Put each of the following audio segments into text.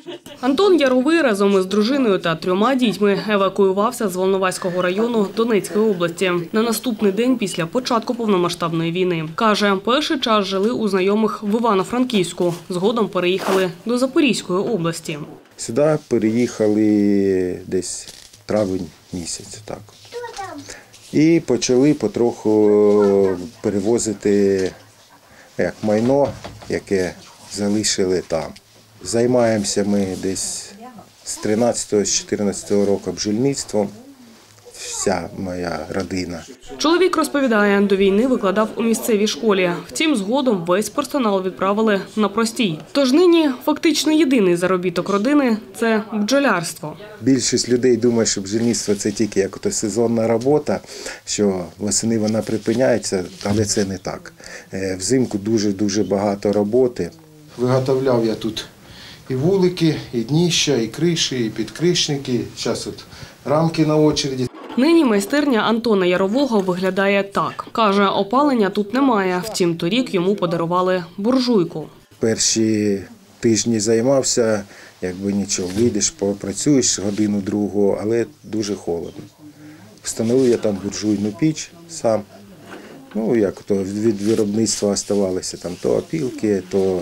Антон Яровий разом із дружиною та 3 дітьми евакуювався з Волноваського району Донецької області на наступний день після початку повномасштабної війни. Каже, перший час жили у знайомих в Івано-Франківську, згодом переїхали до Запорізької області. Сюди переїхали десь травень місяць, так. І почали потроху перевозити майно, яке залишили там. Займаємося ми десь з 13-14 року бджільництвом, вся моя родина. Чоловік розповідає, до війни викладав у місцевій школі. Втім, згодом весь персонал відправили на простій. Тож нині фактично єдиний заробіток родини – це бджолярство. Більшість людей думає, що бджільництво – це тільки як сезонна робота, що восени вона припиняється, але це не так. Взимку дуже багато роботи. Виготовляв я тут і вулики, і дніща, і криші, і підкришники. Зараз от рамки на очереді. Нині майстерня Антона Ярового виглядає так. Каже, опалення тут немає, втім торік йому подарували буржуйку. Перші тижні займався, якби нічого, вийдеш, попрацюєш годину-другу, але дуже холодно. Встановив я там буржуйну піч сам. Ну, як то від виробництва залишилося, там то опілки, то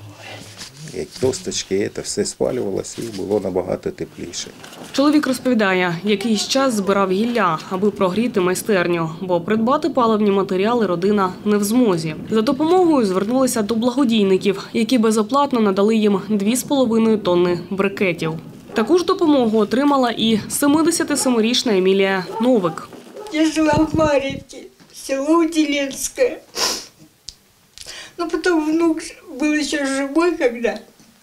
досточки, це все спалювалося і було набагато тепліше. Чоловік розповідає, якийсь час збирав гілля, аби прогріти майстерню, бо придбати паливні матеріали родина не в змозі. За допомогою звернулися до благодійників, які безоплатно надали їм 2,5 тонни брикетів. Таку ж допомогу отримала і 77-річна Емілія Новик. Я жила в Мар'їнці, село Уделенское. Но потом внук был еще живой, когда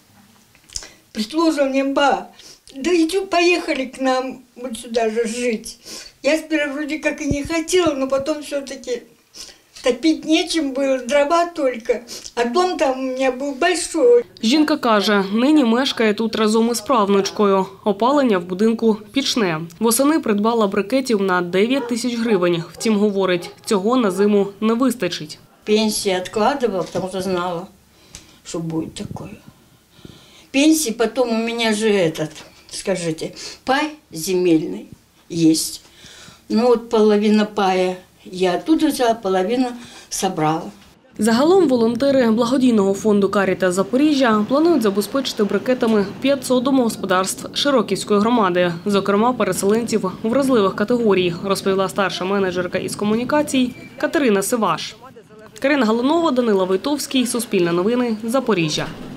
предложил мне: ба, да иди, поехали к нам вот сюда же жить. Я сперва вроде как и не хотела, но потом все-таки топить нечем было, дрова только. А дом там у меня был большой. Жінка каже, нині мешкає тут разом із правнучкою. Опалення в будинку пічне. Восени придбала брикетів на 9 тисяч гривень. Втім, говорить, цього на зиму не вистачить. Пенсии откладывала, потому что знала, что будет такое. Пенсии потом у меня же скажите, пай земельный есть. Ну вот половина пая я оттуда взяла, половину собрала. Загалом волонтери благодійного фонду «Карітас Запоріжжя» планують забезпечити брикетами 500 домогосподарств Широківської громади, зокрема переселенців вразливих категорій, розповіла старша менеджерка із комунікацій Катерина Сиваш. Карина Галунова, Данила Войтовський, Суспільне новини, Запоріжжя.